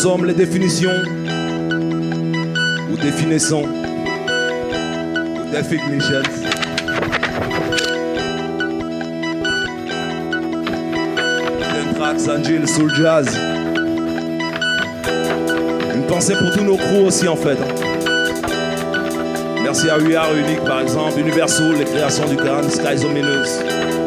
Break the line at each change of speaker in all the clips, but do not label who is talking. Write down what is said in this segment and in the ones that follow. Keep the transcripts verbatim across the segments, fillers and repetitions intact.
sommes les définitions ou définissons ou definitions. Dentrax, Angel, Soul Jazz. Une pensée pour tous nos crews aussi en fait. Merci à U R Unique par exemple, Universal, les créations du crâne, Skies Ominous.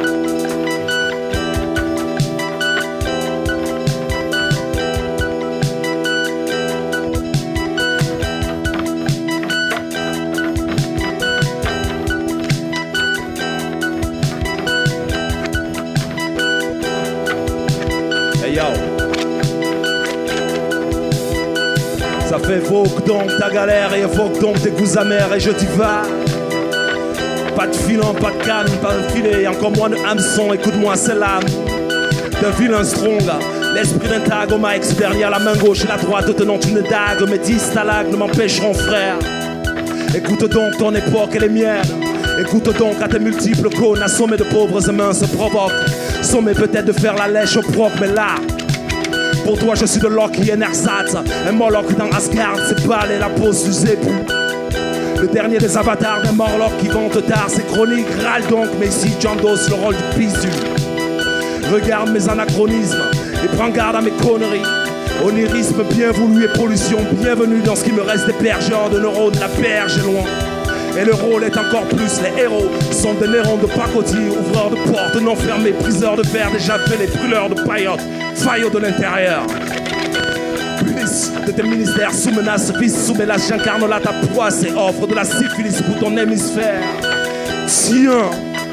Ça fait évoque donc ta galère et évoque donc tes goûts amers et je t'y vas. Pas de filant, pas de canne, pas de filet, encore moins de hameçon, écoute-moi c'est l'âme d'un vilain strong. L'esprit d'un tag au mic derrière la main gauche et la droite tenant une dague. Mes dix stalags ne m'empêcheront frère. Écoute donc ton époque et les miennes. Écoute donc à tes multiples cônes assommés de pauvres mains se provoquent. Sommés peut-être de faire la lèche au proc, mais là pour toi je suis de Loki et Nersatz. Un Moloch dans Asgard, c'est balle et la pose du Zépu. Le dernier des avatars d'un Morlock qui vante tard. C'est chronique, râle donc, mais ici j'endosse le rôle du pissu. Regarde mes anachronismes et prends garde à mes conneries. Onirisme bien voulu et pollution. Bienvenue dans ce qui me reste des pergeurs de neurones. La berge est loin et le rôle est encore plus. Les héros sont des nérons de pacotille, ouvreurs de portes non fermées, priseurs de verre déjà fait, les brûleurs de paillotes, faillots de l'intérieur. Puisse de tes ministères sous menace, vice sous mélasse, j'incarne là ta poisse et offre de la syphilis pour ton hémisphère. Tiens,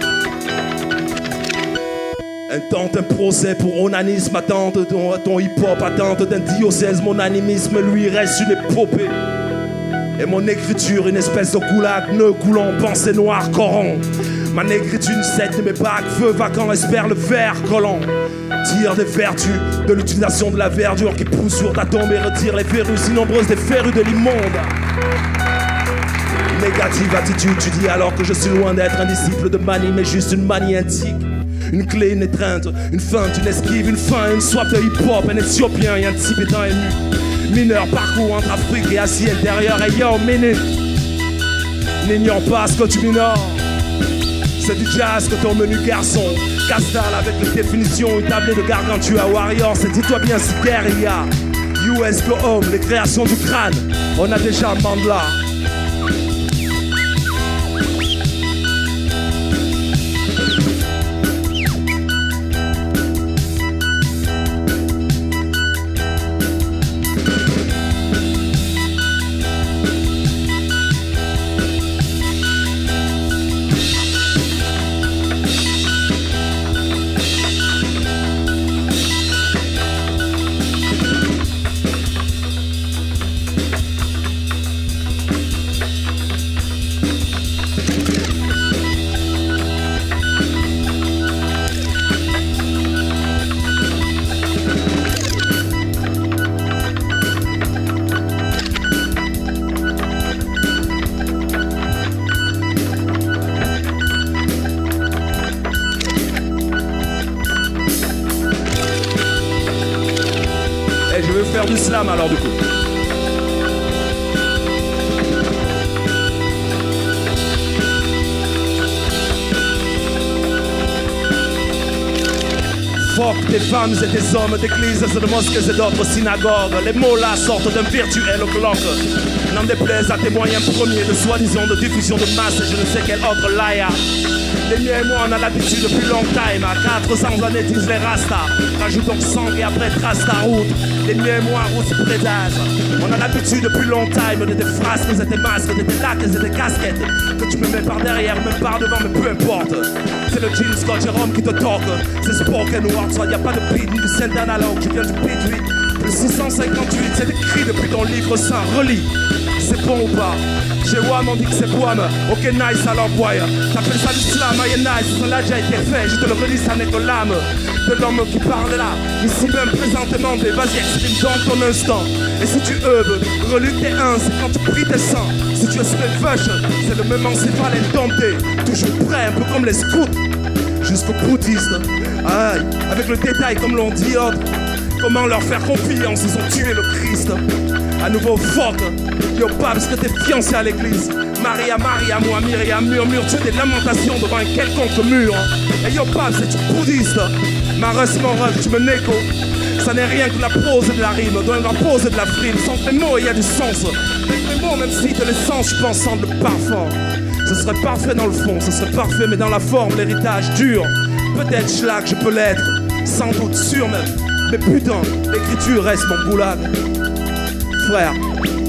intente un procès pour onanisme, attente ton, ton hip-hop, attente d'un diocèse, mon animisme lui reste une épopée. Et mon écriture, une espèce de goulag, nœud coulant, pensée noire, coron. Ma négritude, une secte de mes bacs, feu vacant, espère le verre collant. Tire des vertus de l'utilisation de la verdure qui pousse sur ta tombe et retire les verrues si nombreuses des férus de l'immonde. Négative attitude, tu dis alors que je suis loin d'être un disciple de manie, mais juste une manie antique. Une clé, une étreinte, une feinte, une esquive, une fin, une soif de hip-hop, un éthiopien et un tibétain ému. Mineur parcours entre Afrique et Asie intérieure. Et yo, minute, n'ignore pas ce que tu minores. C'est du jazz que ton menu garçon. Castal avec les définitions, une tablée de gargantua warrior. C'est dis-toi bien si guérilla. U S Go Home, les créations du crâne. On a déjà Mandela. Je veux faire du slam alors du coup. Fuck des femmes et des hommes d'églises et de mosquées et d'autres synagogues. Les mots là sortent d'un virtuel clock. N'en déplaise à tes moyens premiers de soi-disant de diffusion de masse et je ne sais quel autre laïa. Les miens et moi on a l'habitude depuis long time. À quatre cents années disent les rastas. Rajoute donc sang et après trace ta route. Les miens et moi route prédase. On a l'habitude depuis long time de tes frasques et tes masques, de tes lacs et tes casquettes. Que tu me mets par derrière, même par devant, mais peu importe. C'est le jean Scott Jérôme qui te toque. C'est spoken word, soit y a pas de beat ni de scène analogue. Tu viens du beat huit. Le six cent cinquante-huit, c'est écrit depuis ton livre saint. Relis. C'est bon ou pas? Chez Wam on dit que c'est Wam. Ok nice alors boy. T'appelles ça du slam, aïe nice. Ça l'a déjà été fait, je te le redis, ça n'est que l'âme de l'homme qui parle là. Ici même présentement, vas-y exprime donc ton instant. Et si tu œuvres, reluque tes uns, c'est quand tu pries tes sangs. Si tu es sur les vaches, c'est le même encéphale indompté. Toujours prêt, un peu comme les scouts. Jusqu'au boutiste. Aïe, avec le détail comme l'on dit autre. Comment leur faire confiance? Ils ont tué le Christ. À nouveau fuck. Yo Paps, que t'es fiancé à l'église. Maria, Maria, moi, Myriam, murmure-tu des lamentations devant un quelconque mur? Et yo Paps, es-tu bouddhiste? Ma reste, mon rêve, tu me négo. Ça n'est rien que de la prose et de la rime, de la pose et de la frime. Sans tes mots, il y a du sens. Tes mots, même si de l'essence, je pense en le parfum. Ce serait parfait dans le fond, ce serait parfait, mais dans la forme, l'héritage dur. Peut-être schlag, je peux l'être, sans doute sûr même. Mais putain, l'écriture reste mon goulag. Frère,